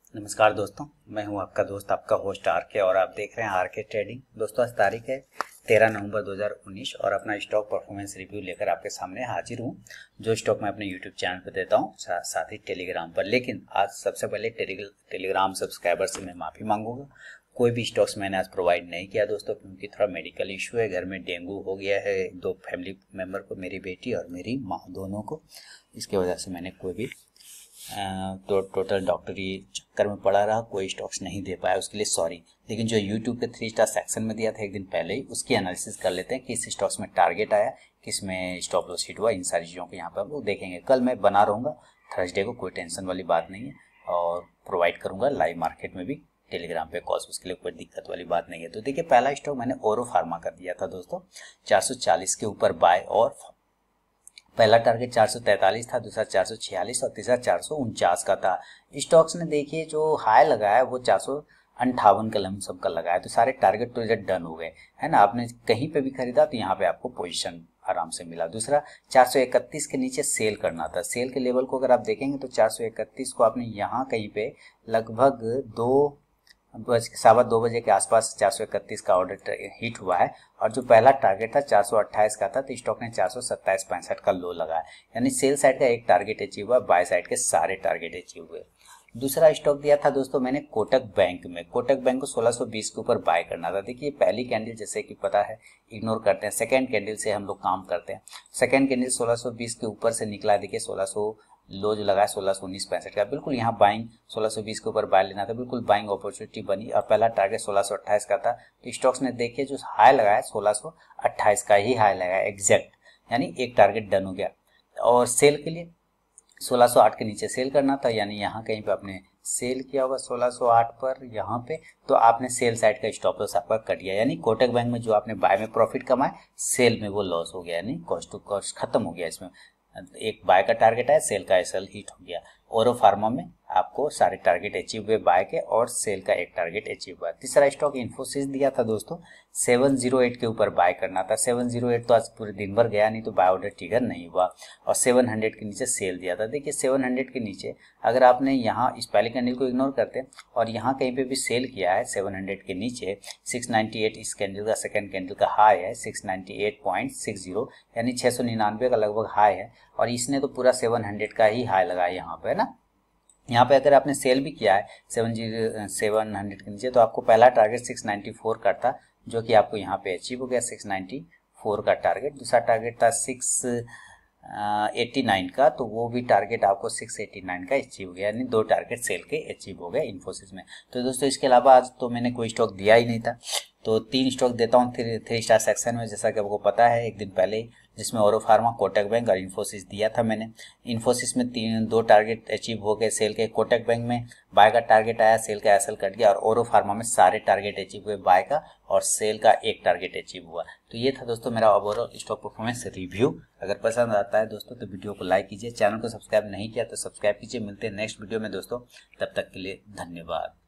नमस्कार दोस्तों, मैं हूं आपका दोस्त, आपका होस्ट आरके और आप देख रहे हैं आरके ट्रेडिंग। दोस्तों, आज तारीख है 13 नवंबर 2019 और अपना स्टॉक परफॉर्मेंस रिव्यू लेकर आपके सामने हाजिर हूं। जो स्टॉक मैं अपने यूट्यूब चैनल पर देता हूं, साथ ही टेलीग्राम पर। लेकिन आज सबसे पहले टेलीग्राम सब्सक्राइबर से मैं माफ़ी मांगूंगा। कोई भी स्टॉक्स मैंने आज प्रोवाइड नहीं किया दोस्तों, क्योंकि थोड़ा मेडिकल इशू है। घर में डेंगू हो गया है 2 फैमिली मेम्बर को, मेरी बेटी और मेरी माँ दोनों को। इसके वजह से मैंने कोई भी तो टोटल डॉक्टरी चक्कर में पड़ा रहा, कोई स्टॉक्स नहीं दे पाया, उसके लिए सॉरी। लेकिन जो यूट्यूब के 3 स्टार सेक्शन में दिया था एक दिन पहले ही, उसकी एनालिसिस कर लेते हैं कि इस स्टॉक्स में टारगेट आया, किस में स्टॉप लॉस हिट हुआ। इन सारी चीज़ों को यहाँ पर हम लोग देखेंगे। कल मैं बना रहूँगा थर्सडे को, कोई टेंशन वाली बात नहीं है, और प्रोवाइड करूँगा लाइव मार्केट में भी टेलीग्राम पे कॉल्स, उसके लिए कोई दिक्कत वाली बात नहीं है। तो देखिए, पहला स्टॉक मैंने ओरो फार्मा कर दिया था दोस्तों, 440 के ऊपर बाय, और पहला टारगेट 443 था, दूसरा 446 और तीसरा 449 का था। स्टॉक्स ने देखिए जो हाई लगाया वो 458 का लमसम का लगाया, तो सारे टारगेट तो इधर डन हो गए, है ना। आपने कहीं पे भी खरीदा तो यहाँ पे आपको पोजीशन आराम से मिला। दूसरा 431 के नीचे सेल करना था। सेल के लेवल को अगर आप देखेंगे तो 431 को आपने यहाँ कहीं पे लगभग 2 बजे के आसपास 431 का ऑर्डर हिट हुआ है, और जो पहला टारगेट था 428 का था, तो स्टॉक ने 427.65 का लो लगाया। यानी सेल साइड का एक टारगेट अचीव हुआ, बाय साइड के सारे टारगेट अचीव हुए। दूसरा स्टॉक दिया था दोस्तों मैंने कोटक बैंक में। कोटक बैंक को 1620 के ऊपर बाय करना था। देखिए, पहली कैंडल जैसे कि पता है इग्नोर करते हैं, सेकेंड कैंडल से हम लोग काम करते हैं। सेकेंड कैंडल 1620 के ऊपर से निकला। देखिए 1600 लो जो लगाया 1619.65 का, बिल्कुल यहाँ बाइंग 1620 के ऊपर बाय लेना था, बिल्कुल बाइंग अपॉर्चुनिटी बनी। और पहला टारगेट 1628 का था, तो स्टॉक्स ने देखिए जो हाई लगाया 1628 का ही हाई लगाया एग्जैक्ट, यानी एक टारगेट डन हो गया। और सेल के लिए 1608 के नीचे सेल करना था, यानी यहाँ कहीं पे आपने सेल किया होगा 1608 पर यहाँ पे, तो आपने सेल साइड का स्टॉप लॉस आपका कट गया। यानी कोटक बैंक में जो आपने बाय में प्रॉफिट कमाए, सेल में वो लॉस हो गया, यानी कॉस्ट टू कॉस्ट खत्म हो गया। इसमें एक बाय का टारगेट है, सेल का एसएल हिट हो गया। ओरो फार्मा में आपको सारे टारगेट अचीव हुए बाय के, और सेल का एक टारगेट अचीव हुआ। तीसरा स्टॉक इन्फोसिस दिया था दोस्तों, 708 के ऊपर बाय करना था। 708 तो आज पूरे दिन भर गया नहीं, तो बाय ऑर्डर ट्रिगर नहीं हुआ, और 700 के नीचे सेल दिया था। देखिए 700 के नीचे अगर आपने यहाँ इस पहले कैंडल को इग्नोर करते हैं और यहाँ कहीं पे भी सेल किया है 700 के नीचे, 698 इस कैंडल का सेकेंड कैंडल का हाई है, 698.60, यानी 699 का लगभग हाई है, और इसने तो पूरा 700 का ही हाई लगाया यहाँ पे, है ना। यहाँ पे अगर आपने सेल भी किया है 700 के नीचे, तो आपको पहला टारगेट 694 का था, जो कि आपको यहाँ पे अचीव हो गया 694 का टारगेट। दूसरा टारगेट था 689 का, तो वो भी टारगेट आपको 689 का अचीव हो गया, यानी 2 टारगेट सेल के अचीव हो गए इन्फोसिस में। तो दोस्तों, इसके अलावा आज तो मैंने कोई स्टॉक दिया ही नहीं था, तो 3 स्टॉक देता हूँ 3 स्टार सेक्शन में, जैसा कि आपको पता है एक दिन पहले ही, जिसमें ओरो फार्मा, कोटक बैंक और इन्फोसिस दिया था मैंने। इन्फोसिस में 2 टारगेट अचीव हो गए सेल के। कोटक बैंक में बाय का टारगेट आया, सेल का एसएल कट गया, और ओरो फार्मा में सारे टारगेट अचीव हुए बाय का, और सेल का एक टारगेट अचीव हुआ। तो ये था दोस्तों मेरा ओवरऑल स्टॉक परफॉर्मेंस रिव्यू। अगर पसंद आता है दोस्तों तो वीडियो को लाइक कीजिए, चैनल को सब्सक्राइब नहीं किया तो सब्सक्राइब कीजिए। मिलते हैं नेक्स्ट वीडियो में दोस्तों, तब तक के लिए धन्यवाद।